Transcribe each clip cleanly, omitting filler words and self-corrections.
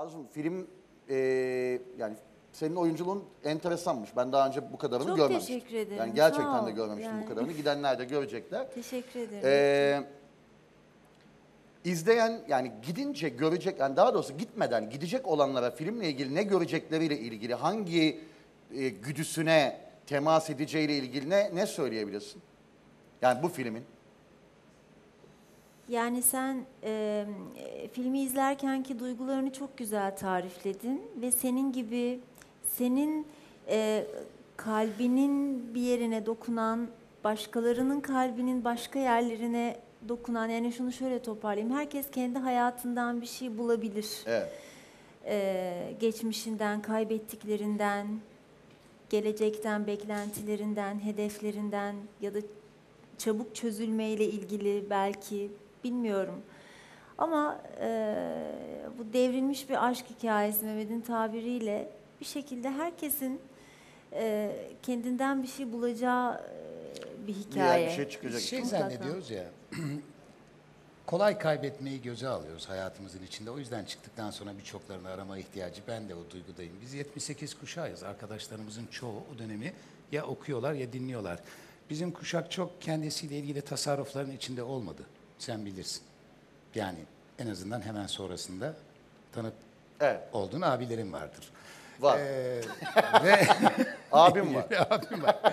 Arzum, film yani senin oyunculuğun enteresanmış. Ben daha önce bu kadarını Çok görmemiştim. teşekkür ederim. Yani gerçekten Sağ de ol. görmemiştim Yani. bu kadarını. Gidenler de görecekler. Teşekkür ederim. İzleyen yani gidince görecek, yani daha doğrusu gitmeden gidecek olanlara filmle ilgili ne görecekleriyle ilgili, hangi güdüsüne temas edeceğiyle ilgili ne söyleyebilirsin? Yani bu filmin. Yani sen filmi izlerkenki duygularını çok güzel tarifledin ve senin gibi senin kalbinin bir yerine dokunan, başkalarının kalbinin başka yerlerine dokunan, yani şunu şöyle toparlayayım. Herkes kendi hayatından bir şey bulabilir. Evet. Geçmişinden, kaybettiklerinden, gelecekten, beklentilerinden, hedeflerinden ya da çabuk çözülmeyle ilgili belki, bilmiyorum. Ama bu devrilmiş bir aşk hikayesi Mehmet'in tabiriyle bir şekilde herkesin kendinden bir şey bulacağı bir hikaye. Bir şey çıkacak. Şey zannediyoruz ya, kolay kaybetmeyi göze alıyoruz hayatımızın içinde. O yüzden çıktıktan sonra birçoklarını arama ihtiyacı, ben de o duygudayım. Biz 78 kuşağıyız. Arkadaşlarımızın çoğu o dönemi ya okuyorlar ya dinliyorlar. Bizim kuşak çok kendisiyle ilgili tasarrufların içinde olmadı. Sen bilirsin. Yani en azından hemen sonrasında tanık olduğun abilerin vardır. Var. Ve Abim var. abim var.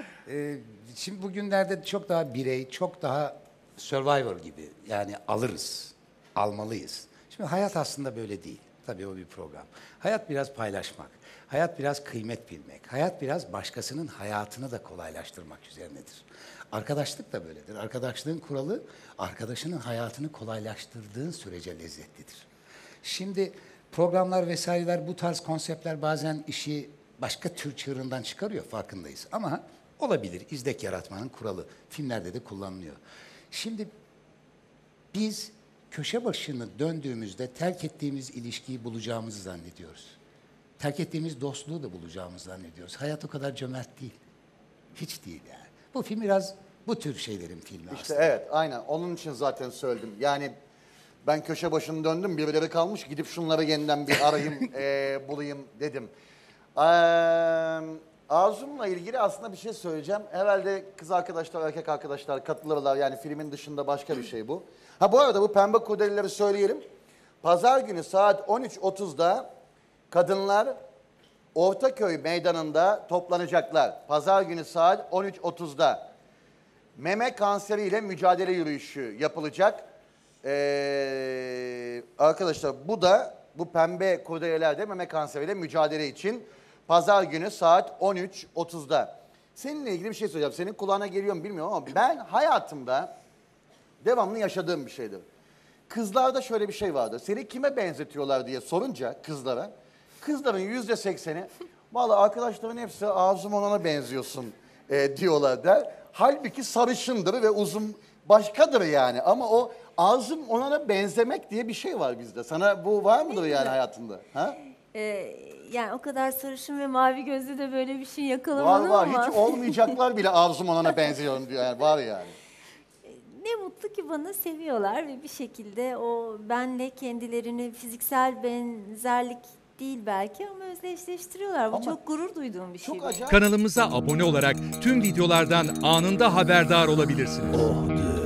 Şimdi bugünlerde çok daha birey, çok daha Survivor gibi. Yani alırız, almalıyız. Şimdi hayat aslında böyle değil. Tabii o bir program. Hayat biraz paylaşmak. Hayat biraz kıymet bilmek. Hayat biraz başkasının hayatını da kolaylaştırmak üzerinedir. Arkadaşlık da böyledir. Arkadaşlığın kuralı, arkadaşının hayatını kolaylaştırdığın sürece lezzetlidir. Şimdi programlar vesaireler, bu tarz konseptler bazen işi başka tür çığırından çıkarıyor, farkındayız. Ama olabilir, izlek yaratmanın kuralı. Filmlerde de kullanılıyor. Şimdi biz köşe başını döndüğümüzde terk ettiğimiz ilişkiyi bulacağımızı zannediyoruz. Terk ettiğimiz dostluğu da bulacağımızı zannediyoruz. Hayat o kadar cömert değil. Hiç değil yani. Bu film biraz bu tür şeylerin filmi İşte aslında. evet, aynen. Onun için zaten söyledim. Yani ben köşe başını döndüm, birileri kalmış. Gidip şunları yeniden bir arayayım, bulayım dedim. Arzum'la ilgili aslında bir şey söyleyeceğim. Herhalde kız arkadaşlar, erkek arkadaşlar katılırlar. Yani filmin dışında başka bir şey bu. Ha bu arada bu pembe kurdeleleri söyleyelim. Pazar günü saat 13.30'da kadınlar Ortaköy meydanında toplanacaklar. Pazar günü saat 13.30'da. Meme kanseriyle mücadele yürüyüşü yapılacak. Arkadaşlar bu pembe kurdelelerde meme kanseriyle mücadele için pazar günü saat 13.30'da. Seninle ilgili bir şey söyleyeceğim. Senin kulağına geliyor mu bilmiyorum ama ben hayatımda devamlı yaşadığım bir şeydir. Kızlarda şöyle bir şey vardır. Seni kime benzetiyorlar diye sorunca kızlara, kızların %80'i vallahi arkadaşların hepsi Arzum Onan'a benziyorsun diyorlar der. Halbuki sarışındır ve uzun başkadır yani. Ama o Arzum Onan'a benzemek diye bir şey var bizde. Sana bu var mıdır yani hayatında? Ha? Yani o kadar sarışın ve mavi gözlü de böyle bir şey Var yakalamadım var. ama. Hiç olmayacaklar bile Arzum Onan'a benziyorum diyor. Yani var yani. Ne mutlu ki bana seviyorlar ve bir şekilde o benle kendilerini fiziksel benzerlik değil belki ama özdeşleştiriyorlar. Bu Ama çok gurur duyduğum bir şey. Çok acayip. Kanalımıza abone olarak tüm videolardan anında haberdar olabilirsiniz.